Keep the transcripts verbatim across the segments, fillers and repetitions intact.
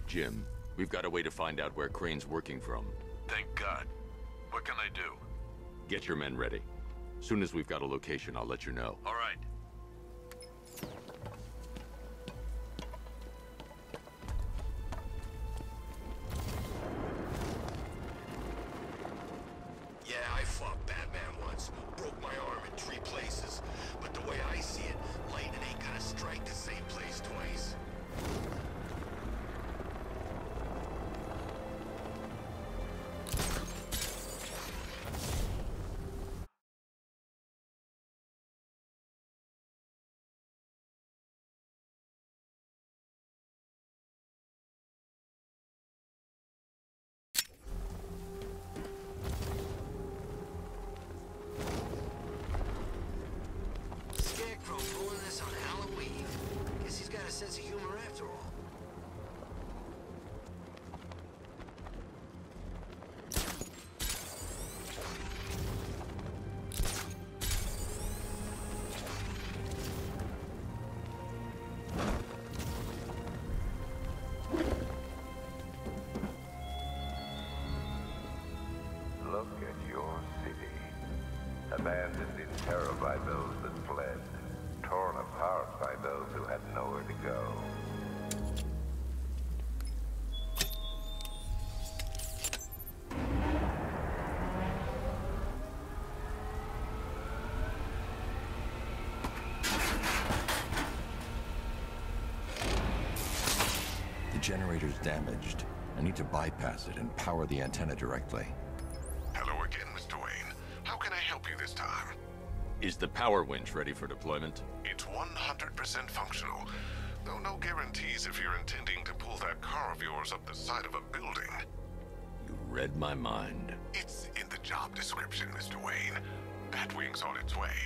Jim, we've got a way to find out where Crane's working from. Thank God. What can I do? Get your men ready. Soon as we've got a location, I'll let you know. All right. Yeah, I fought Batman once. Broke my arm in three places. But the way I see it, lightning ain't gonna strike the same place twice. Scarecrow pulling this on Halloween. Guess he's got a sense of humor after all. Look at your city. Abandoned in terror by those that fled. Torn apart by those who had nowhere to go. The generator's damaged. I need to bypass it and power the antenna directly. Hello again, Mister Wayne. How can I help you this time? Is the power winch ready for deployment? It's one hundred percent functional, though no guarantees if you're intending to pull that car of yours up the side of a building. You read my mind. It's in the job description, Mister Wayne. Batwing's on its way.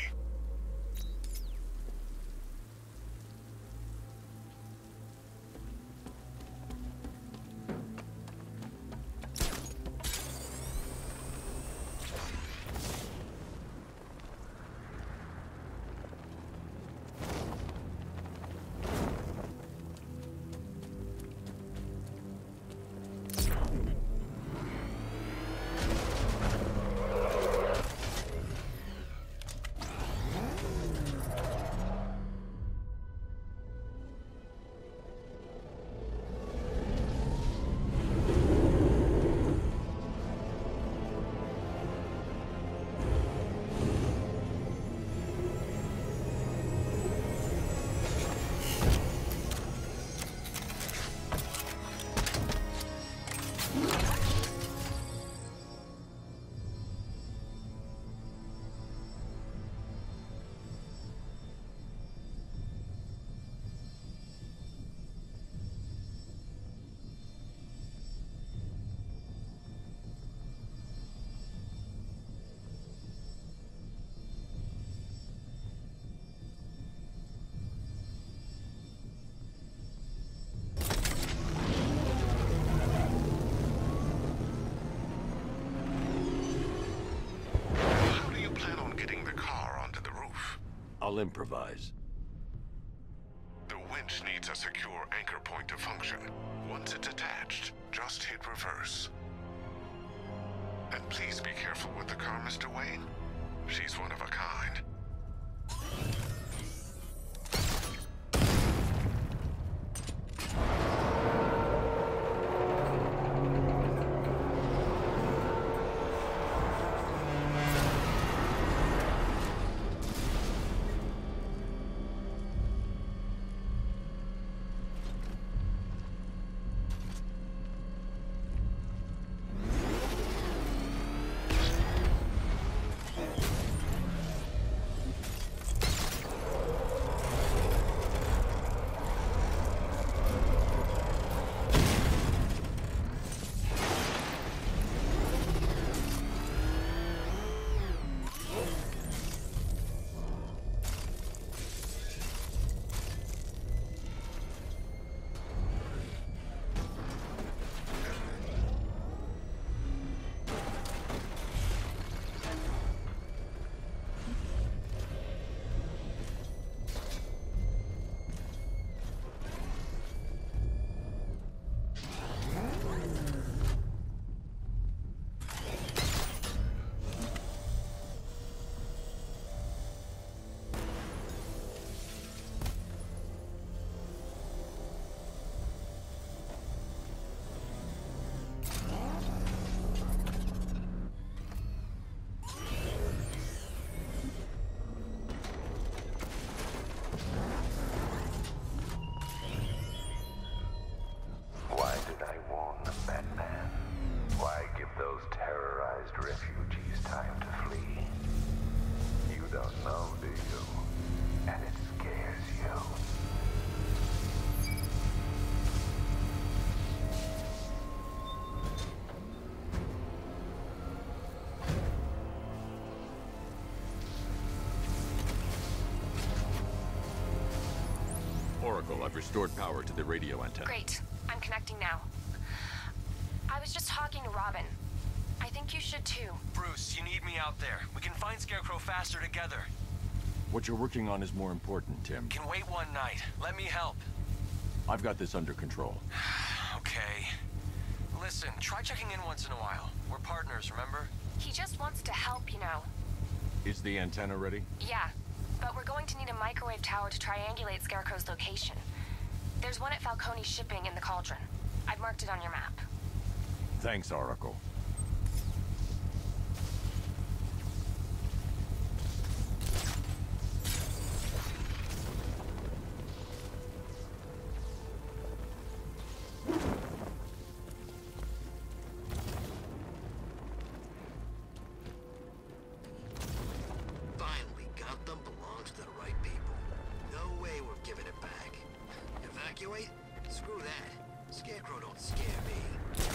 I'll improvise. The winch needs a secure anchor point to function. Once it's attached, just hit reverse. And please be careful with the car, Mister Wayne. She's one of a kind. Oracle, I've restored power to the radio antenna. Great. I'm connecting now. I was just talking to Robin. I think you should too. Bruce, you need me out there. We can find Scarecrow faster together. What you're working on is more important, Tim. Can wait one night. Let me help. I've got this under control. Okay. Listen, try checking in once in a while. We're partners, remember? He just wants to help, you know. Is the antenna ready? Yeah, but we're going to need a microwave tower to triangulate Scarecrow's location. There's one at Falcone Shipping in the Cauldron. I've marked it on your map. Thanks, Oracle. Finally got them. Belongs to the right people. No way we're giving it back. Evacuate? Screw that. Scarecrow don't scare me.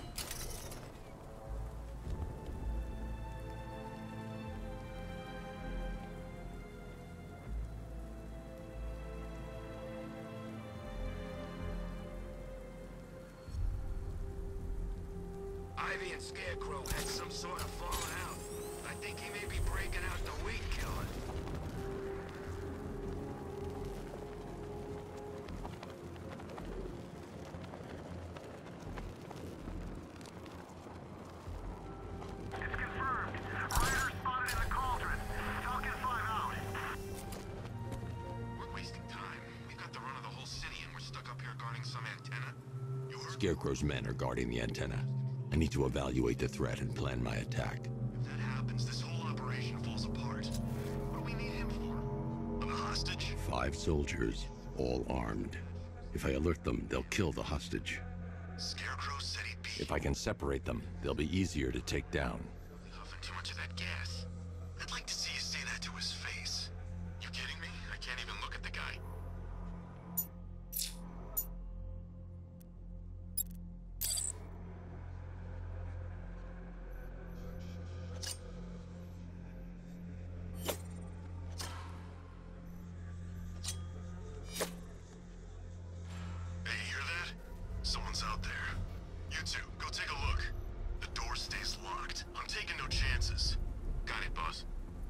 Ivy and Scarecrow had some sort of falling out. I think he may be breaking out the weed killer. It's confirmed. Rider spotted in the Cauldron. Falcon five out. We're wasting time. We've got the run of the whole city and we're stuck up here guarding some antenna. You heard? Scarecrow's men are guarding the antenna. I need to evaluate the threat and plan my attack. If that happens, this whole operation falls apart. What do we need him for? Of a hostage? Five soldiers, all armed. If I alert them, they'll kill the hostage. Scarecrow said he'd be If I can separate them, they'll be easier to take down. huffing too much of that gas. I'd like to see you say that to his face. You kidding me? I can't even look at the guy. Hey, you hear that? Someone's out there. You two, go take a look. The door stays locked. I'm taking no chances. Got it, boss.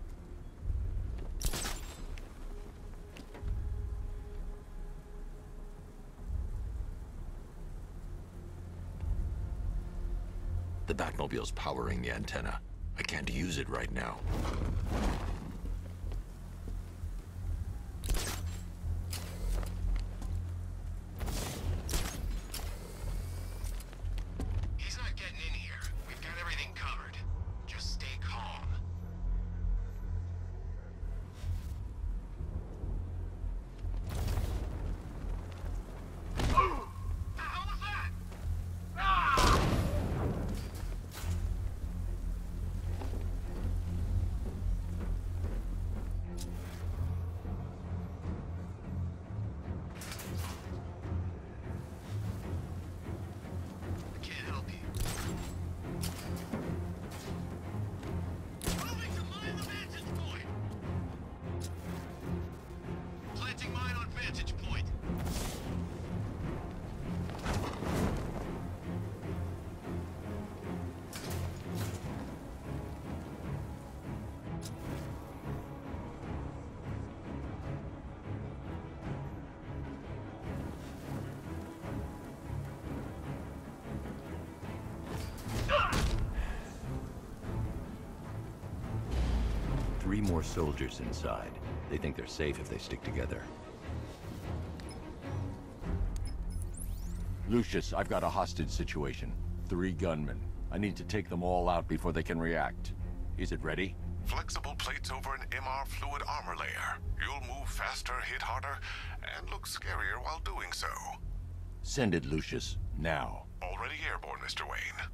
The Batmobile's powering the antenna. I can't use it right now. He's not getting in here. We've got everything covered. Just stay calm. The hell was that? Ah! I can't help you. Moving to mine the vantage point. Planting mine on vantage point. Three more soldiers inside. They think they're safe if they stick together. Lucius, I've got a hostage situation. Three gunmen. I need to take them all out before they can react. Is it ready? Flexible plates over an M R fluid armor layer. You'll move faster, hit harder, and look scarier while doing so. Send it, Lucius. Now. Already airborne, Mister Wayne.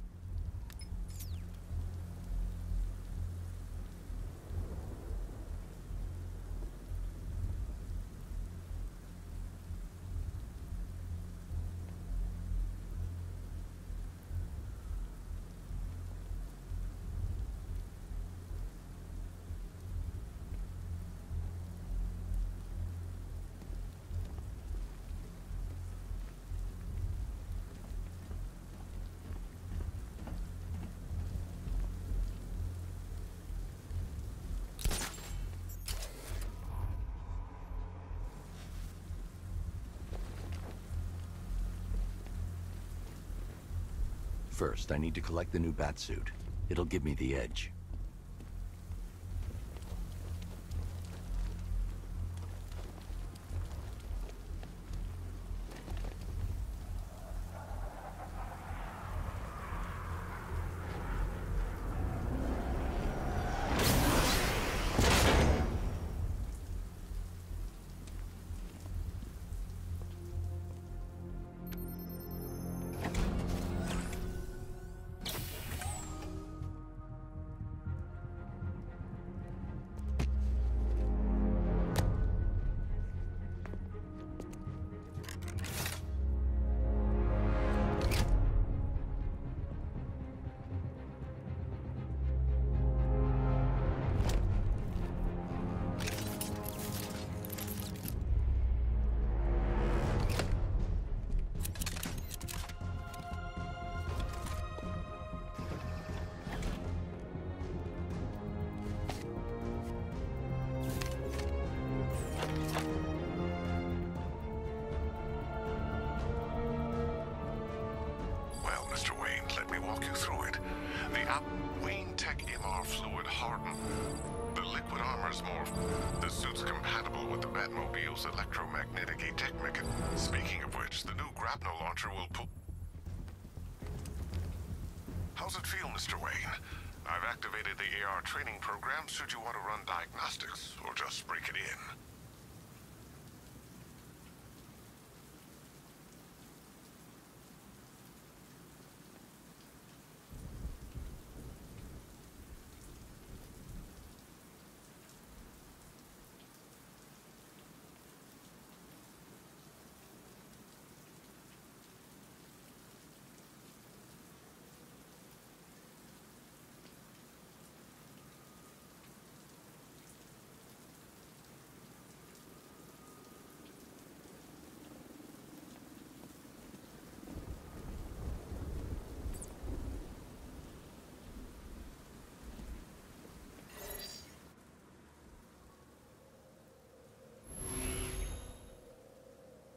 First, I need to collect the new batsuit. It'll give me the edge. Wayne Tech M R fluid hardened. The liquid armor's morphed. The suit's compatible with the Batmobile's electromagnetic eject mechanism. Speaking of which, the new grapnel launcher will pull... How's it feel, Mister Wayne? I've activated the A R training program should you want to run diagnostics, or just break it in.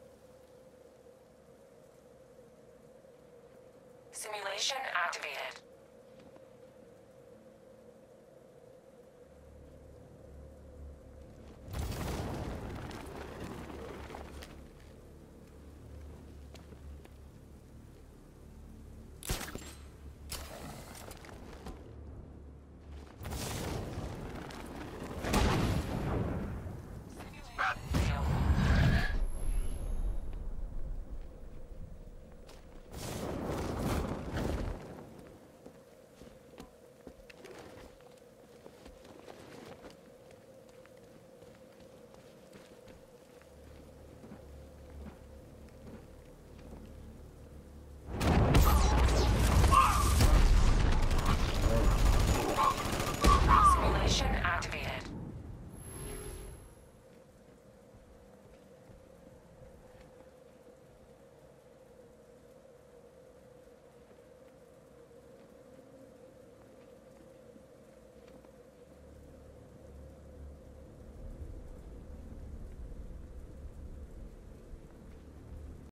Simulation activated.